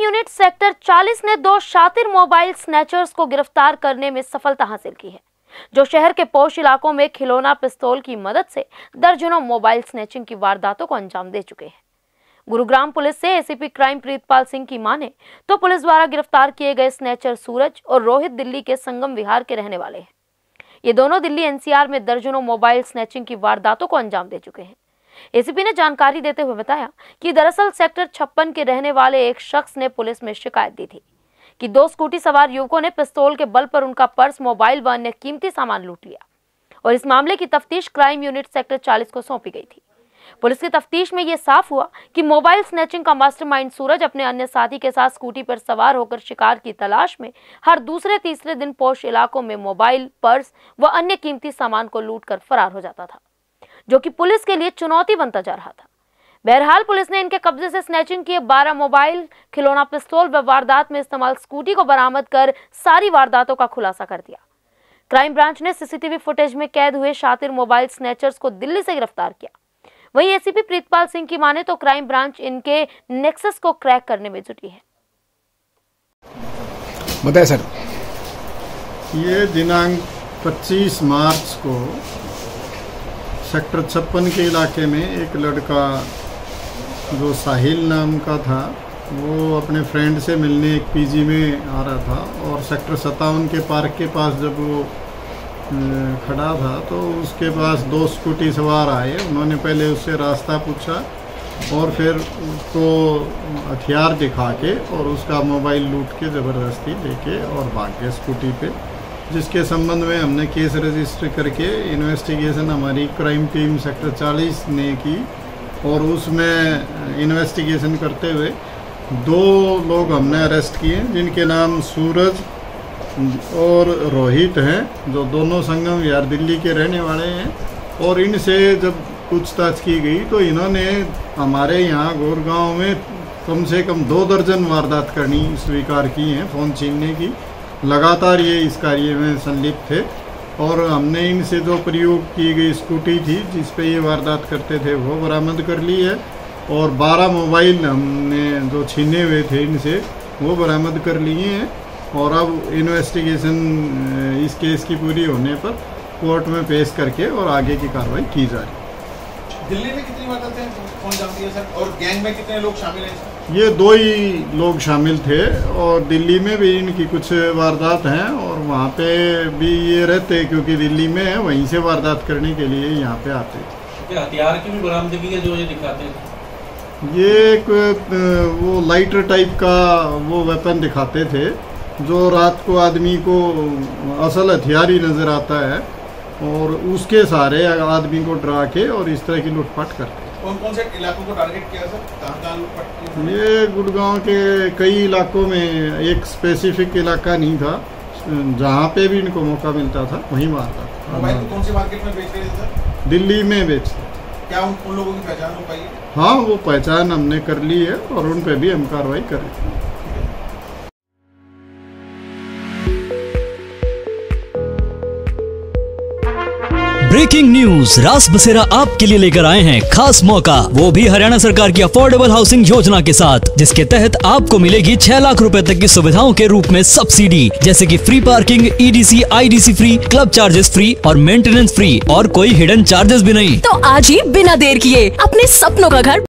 Unit sector 40 ने 2 शातिर mobile snatchers को गिरफ्तार करने में सफलता हासिल की है, जो शहर के पॉश इलाकों में खिलौना पिस्तौल की मदद से दर्जनों मोबाइल स्नैचिंग की वारदातों को अंजाम दे चुके हैं। गुरुग्राम पुलिस से एसीपी क्राइम प्रीतपाल सिंह की माने तो पुलिस द्वारा गिरफ्तार किए गए स्नैचर सूरज और रोहित दिल्ली के संगम विहार के रहने वाले हैं। ये दोनों दिल्ली एनसीआर में दर्जनों मोबाइल स्नैचिंग की वारदातों को अंजाम दे चुके हैं। एसीपी ने जानकारी देते हुए बताया कि दरअसल सेक्टर 56 के रहने वाले एक शख्स ने पुलिस में शिकायत दी थी कि 2 स्कूटी सवार युवकों ने पिस्तौल के बल पर उनका पर्स, मोबाइल व अन्य कीमती सामान लूट लिया और इस मामले की तफ्तीश क्राइम यूनिट सेक्टर 40 को सौंपी गई थी। पुलिस की तफ्तीश में यह साफ हुआ कि मोबाइल स्नैचिंग का मास्टरमाइंड सूरज अपने अन्य साथी के साथ स्कूटी पर सवार होकर शिकार की तलाश में हर दूसरे-तीसरे दिन पॉश इलाकों में मोबाइल, पर्स व अन्य कीमती सामान को लूटकर फरार हो जाता था, जो कि पुलिस के लिए चुनौती बनता जा रहा था। बहरहाल पुलिस ने इनके कब्जे से स्नैचिंग किए 12 मोबाइल, खिलौना पिस्तौल व वारदात में इस्तेमाल स्कूटी को बरामद कर सारी वारदातों का खुलासा कर दिया। क्राइम ब्रांच ने सीसीटीवी फुटेज में कैद हुए शातिर मोबाइल स्नैचर्स को दिल्ली से गिरफ्तार किया। वहीं एसीपी प्रीतपाल सिंह की माने तो क्राइम ब्रांच इनके नेक्सस को क्रैक करने में जुटी है। बताइए सर। ये दिनांक 25 मार्च को सेक्टर 56 के इलाके में एक लड़का जो साहिल नाम का था, वो अपने फ्रेंड से मिलने एक पीजी में आ रहा था और सेक्टर 57 के पार्क के पास जब वो खड़ा था तो उसके पास 2 स्कूटी सवार आए। उन्होंने पहले उससे रास्ता पूछा और फिर उसको हथियार दिखा के और उसका मोबाइल लूट के ज़बरदस्ती लेके और भाग गए स्कूटी पे, जिसके संबंध में हमने केस रजिस्टर करके इन्वेस्टिगेशन हमारी क्राइम टीम सेक्टर 40 ने की और उसमें इन्वेस्टिगेशन करते हुए 2 लोग हमने अरेस्ट किए, जिनके नाम सूरज और रोहित हैं, जो दोनों संगम विहार दिल्ली के रहने वाले हैं। और इनसे जब पूछताछ की गई तो इन्होंने हमारे यहाँ गोरगांव में कम से कम 2 दर्जन वारदात करनी स्वीकार की हैं, फ़ोन छीनने की। लगातार ये इस कार्य में संलिप्त थे और हमने इनसे जो प्रयोग की गई स्कूटी थी जिस पे ये वारदात करते थे वो बरामद कर ली है और 12 मोबाइल हमने जो छीने हुए थे इनसे वो बरामद कर लिए हैं और अब इन्वेस्टिगेशन इस केस की पूरी होने पर कोर्ट में पेश करके और आगे की कार्रवाई की जा रही है। दिल्ली में कितनी वारदातें कौन जानती है सर, और गैंग में कितने लोग शामिल हैं सर? ये 2 ही लोग शामिल थे और दिल्ली में भी इनकी कुछ वारदात हैं और वहाँ पे भी ये रहते क्योंकि दिल्ली में है, वहीं से वारदात करने के लिए यहाँ पे आते थे। हथियार की भी बरामदगी है जो ये दिखाते हैं? ये एक वो लाइटर टाइप का वो वेपन दिखाते थे जो रात को आदमी को असल हथियार ही नजर आता है और उसके सहारे आदमी को डरा के और इस तरह की लूटपाट करते हैं। कौन-कौन से इलाकों को टारगेट किया सर? कहाँ लूटपाट की? ये गुड़गांव के कई इलाकों में, एक स्पेसिफिक इलाका नहीं था, जहाँ पे भी इनको मौका मिलता था वहीं मारता था। मोबाइल को कौन सी मार्केट में बेच रहे थे सर? दिल्ली में बेचते। क्या उन लोगों की पहचान हो पाई है? हाँ, वो पहचान हमने कर ली है और उन पे भी हम कार्रवाई कर रहे हैं। ब्रेकिंग न्यूज, रास बसेरा आपके लिए लेकर आए हैं खास मौका, वो भी हरियाणा सरकार की अफोर्डेबल हाउसिंग योजना के साथ, जिसके तहत आपको मिलेगी 6 लाख रुपए तक की सुविधाओं के रूप में सब्सिडी, जैसे कि free parking, EDC, IDC free, club charges free और मेंटेनेंस फ्री और कोई हिडन चार्जेस भी नहीं। तो आज ही बिना देर किए अपने सपनों का घर